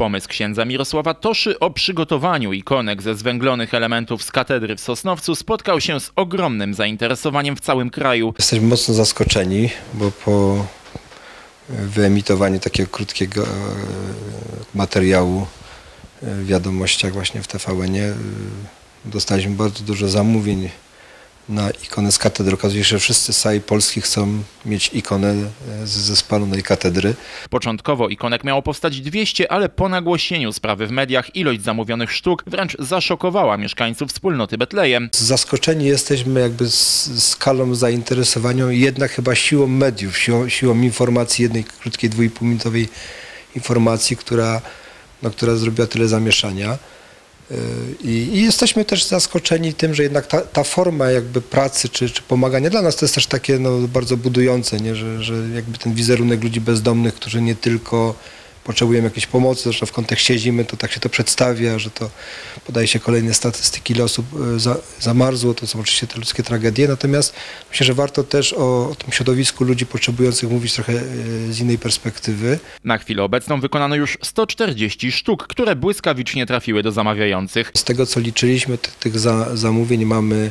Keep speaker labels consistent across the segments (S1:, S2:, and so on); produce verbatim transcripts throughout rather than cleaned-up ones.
S1: Pomysł księdza Mirosława Toszy o przygotowaniu ikonek ze zwęglonych elementów z katedry w Sosnowcu spotkał się z ogromnym zainteresowaniem w całym kraju.
S2: Jesteśmy mocno zaskoczeni, bo po wyemitowaniu takiego krótkiego materiału w wiadomościach właśnie w T V N ie dostaliśmy bardzo dużo zamówień na ikonę z katedry. Okazuje się, że wszyscy z całej Polski chcą mieć ikonę ze spalonej katedry.
S1: Początkowo ikonek miało powstać dwieście, ale po nagłośnieniu sprawy w mediach ilość zamówionych sztuk wręcz zaszokowała mieszkańców wspólnoty Betlejem.
S2: Zaskoczeni jesteśmy jakby skalą zainteresowania, jednak chyba siłą mediów, siłą, siłą informacji, jednej krótkiej, dwuipółminutowej informacji, która, no, która zrobiła tyle zamieszania. I, I jesteśmy też zaskoczeni tym, że jednak ta, ta forma jakby pracy czy, czy pomagania dla nas to jest też takie no, bardzo budujące, nie? Że, że jakby ten wizerunek ludzi bezdomnych, którzy nie tylko potrzebują jakiejś pomocy, zresztą w kontekście zimy to tak się to przedstawia, że to podaje się kolejne statystyki, ile osób za, zamarzło, to są oczywiście te ludzkie tragedie, natomiast myślę, że warto też o, o tym środowisku ludzi potrzebujących mówić trochę z innej perspektywy.
S1: Na chwilę obecną wykonano już sto czterdzieści sztuk, które błyskawicznie trafiły do zamawiających.
S2: Z tego co liczyliśmy, tych, tych za, zamówień mamy,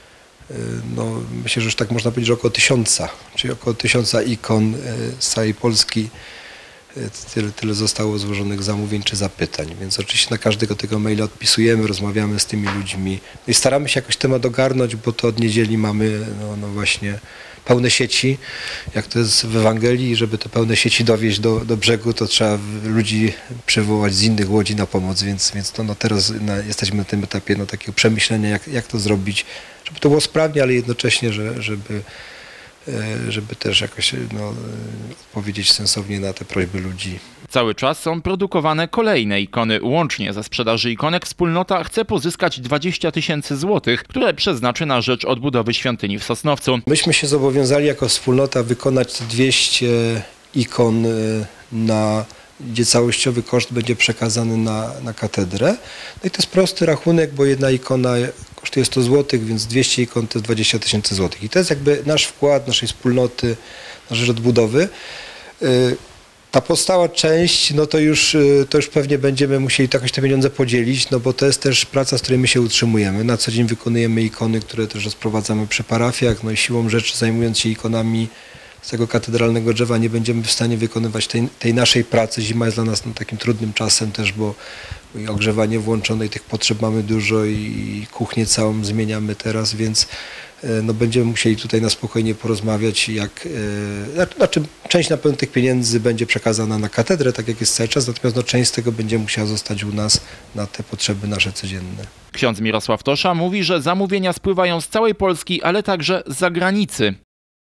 S2: no myślę, że już tak można powiedzieć, że około tysiąca, czyli około tysiąca ikon z całej Polski. Tyle, tyle zostało złożonych zamówień czy zapytań, więc oczywiście na każdego tego maila odpisujemy, rozmawiamy z tymi ludźmi i staramy się jakoś temat ogarnąć, bo to od niedzieli mamy no, no właśnie pełne sieci, jak to jest w Ewangelii, żeby te pełne sieci dowieźć do, do brzegu, to trzeba ludzi przywołać z innych łodzi na pomoc, więc, więc to, no teraz na, jesteśmy na tym etapie no, takiego przemyślenia, jak, jak to zrobić, żeby to było sprawnie, ale jednocześnie, że, żeby żeby też jakoś no, odpowiedzieć sensownie na te prośby ludzi.
S1: Cały czas są produkowane kolejne ikony. Łącznie ze sprzedaży ikonek wspólnota chce pozyskać dwadzieścia tysięcy złotych, które przeznaczy na rzecz odbudowy świątyni w Sosnowcu.
S2: Myśmy się zobowiązali jako wspólnota wykonać dwieście ikon, na, gdzie całościowy koszt będzie przekazany na, na katedrę. No i to jest prosty rachunek, bo jedna ikona kosztuje sto złotych, więc dwieście ikon to jest dwadzieścia tysięcy złotych. I to jest jakby nasz wkład naszej wspólnoty na rzecz odbudowy. Ta pozostała część, no to już, to już pewnie będziemy musieli jakoś te pieniądze podzielić, no bo to jest też praca, z której my się utrzymujemy. Na co dzień wykonujemy ikony, które też rozprowadzamy przy parafiach, no i siłą rzeczy zajmując się ikonami z tego katedralnego drzewa nie będziemy w stanie wykonywać tej, tej naszej pracy. Zima jest dla nas no, takim trudnym czasem też, bo i ogrzewanie włączone i tych potrzeb mamy dużo i kuchnię całą zmieniamy teraz, więc no, będziemy musieli tutaj na spokojnie porozmawiać, jak, e, znaczy część na pewno tych pieniędzy będzie przekazana na katedrę, tak jak jest cały czas, natomiast no, część z tego będzie musiała zostać u nas na te potrzeby nasze codzienne.
S1: Ksiądz Mirosław Tosza mówi, że zamówienia spływają z całej Polski, ale także z zagranicy.